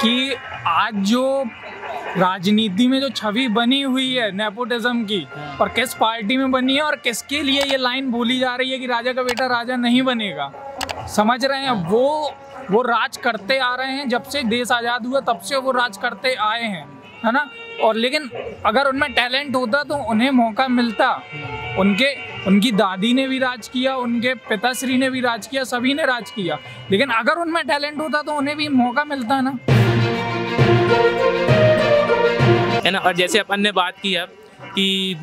कि आज जो राजनीति में जो छवि बनी हुई है नेपोटिज्म की, और किस पार्टी में बनी है और किसके लिए ये लाइन बोली जा रही है कि राजा का बेटा राजा नहीं बनेगा, समझ रहे हैं? वो राज करते आ रहे हैं, जब से देश आज़ाद हुआ तब से वो राज करते आए हैं, है ना। और लेकिन अगर उनमें टैलेंट होता तो उन्हें मौका मिलता। उनकी दादी ने भी राज किया, उनके पिताश्री ने भी राज किया, सभी ने राज किया, लेकिन अगर उनमें टैलेंट होता तो उन्हें भी मौका मिलता ना, है ना। और जैसे अपन ने बात की अब कि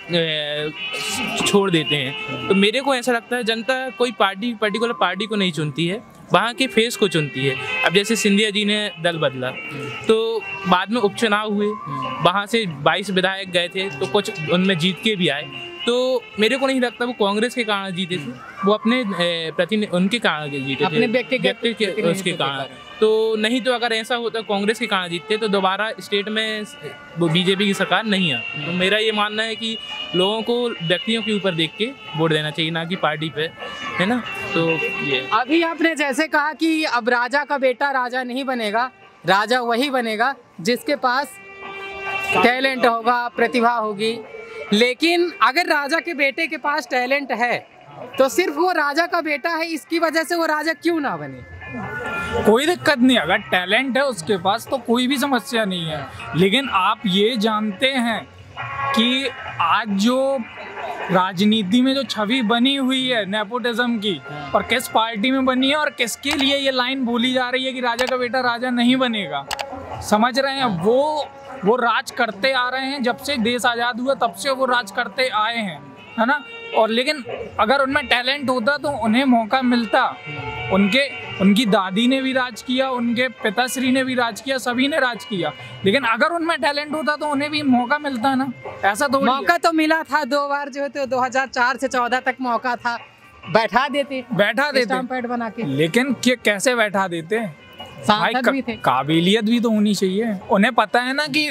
छोड़ देते हैं, तो मेरे को ऐसा लगता है जनता कोई पर्टिकुलर पार्टी को नहीं चुनती है, वहाँ के फेस को चुनती है। अब जैसे सिंधिया जी ने दल बदला, तो बाद में उपचुनाव हुए, वहाँ से 22 विधायक गए थे, तो कुछ उनमें जीत के भी आए। तो मेरे को नहीं लगता वो कांग्रेस के कारण जीते थे, वो अपने उनके कारण जीते थे, व्यक्ति उसके कारण। तो नहीं तो अगर ऐसा होता कांग्रेस के कारण जीतते तो दोबारा स्टेट में वो बीजेपी की सरकार नहीं आती। तो मेरा ये मानना है कि लोगों को व्यक्तियों के ऊपर देख के वोट देना चाहिए, ना कि पार्टी पे, है ना। तो ये अभी आपने जैसे कहा कि अब राजा का बेटा राजा नहीं बनेगा, राजा वही बनेगा जिसके पास टैलेंट होगा, प्रतिभा होगी। लेकिन अगर राजा के बेटे के पास टैलेंट है तो सिर्फ वो राजा का बेटा है, इसकी वजह से वो राजा क्यों ना बने? कोई दिक्कत नहीं, अगर टैलेंट है उसके पास तो कोई भी समस्या नहीं है। लेकिन आप ये जानते हैं कि आज जो राजनीति में जो छवि बनी हुई है नेपोटिज्म की, और किस पार्टी में बनी है और किसके लिए ये लाइन बोली जा रही है कि राजा का बेटा राजा नहीं बनेगा, समझ रहे हैं? वो राज करते आ रहे हैं, जब से देश आज़ाद हुआ तब से वो राज करते आए हैं, है ना। और लेकिन अगर उनमें टैलेंट होता तो उन्हें मौका मिलता। उनकी दादी ने भी राज किया, उनके पिताश्री ने भी राज किया, सभी ने राज किया, लेकिन अगर उनमें टैलेंट होता तो उन्हें भी मौका मिलता ना। ऐसा तो मौका तो मिला था 2 बार, जो है तो 2004 से 14 तक मौका था, बैठा देते स्टैम्प पैड बना के। लेकिन कैसे बैठा देते? सांसद भी थे, काबिलियत भी तो होनी चाहिए। उन्हें पता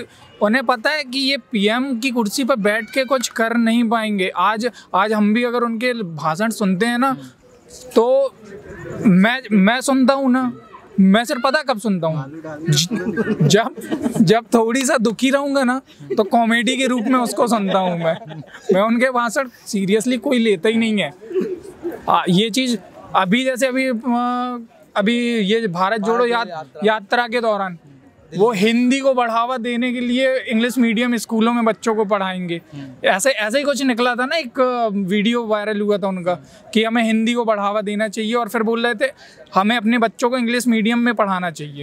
है कि ये पीएम की कुर्सी पर बैठ के कुछ कर नहीं पाएंगे। आज हम भी अगर उनके भाषण सुनते हैं ना, तो मैं सुनता हूँ ना, मैं सिर्फ पता कब सुनता हूँ, जब थोड़ी सा दुखी रहूँगा ना, तो कॉमेडी के रूप में उसको सुनता हूँ। मैं उनके भाषण सीरियसली कोई लेता ही नहीं है। ये चीज़ अभी ये भारत जोड़ो यात्रा के दौरान वो हिंदी को बढ़ावा देने के लिए इंग्लिश मीडियम स्कूलों में बच्चों को पढ़ाएंगे, ऐसे ही कुछ निकला था ना। एक वीडियो वायरल हुआ था उनका कि हमें हिंदी को बढ़ावा देना चाहिए, और फिर बोल रहे थे हमें अपने बच्चों को इंग्लिश मीडियम में पढ़ाना चाहिए।